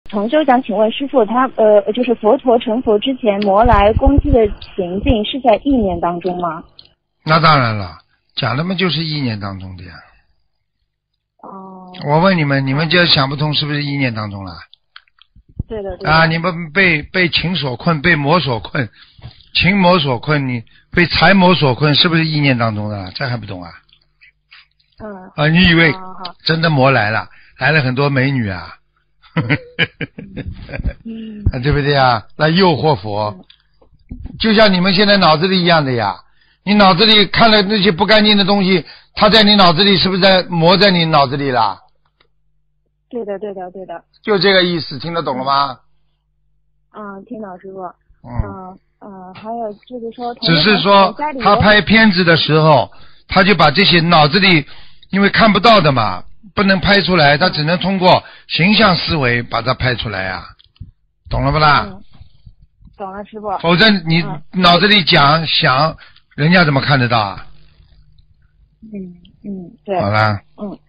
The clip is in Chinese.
同修想请问师傅，他就是佛陀成佛之前，魔来攻击的情境是在意念当中吗？ 那当然了，讲的嘛就是意念当中的呀。 哦。 我问你们，你们就想不通是不是意念当中了？ 对的，对的。 啊，你们被情所困，被魔所困，情魔所困，你被财魔所困，是不是意念当中的？这还不懂啊？啊，你以为真的魔来了很多美女啊？对不对啊？来诱惑佛，就像你们现在脑子里一样的呀。你脑子里看了那些不干净的东西，它在你脑子里是不是在磨在你脑子里了？ 对的，对的，对的。 就这个意思，听得懂了吗？ 听懂师傅。还有就是说， 只是说他拍片子的时候，他就把这些脑子里，因为看不到的嘛，不能拍出来，他只能通过形象思维把它拍出来呀，懂了不啦？ 懂了，师傅。 否则你脑子里想，人家怎么看得到啊？ 对。 好啦。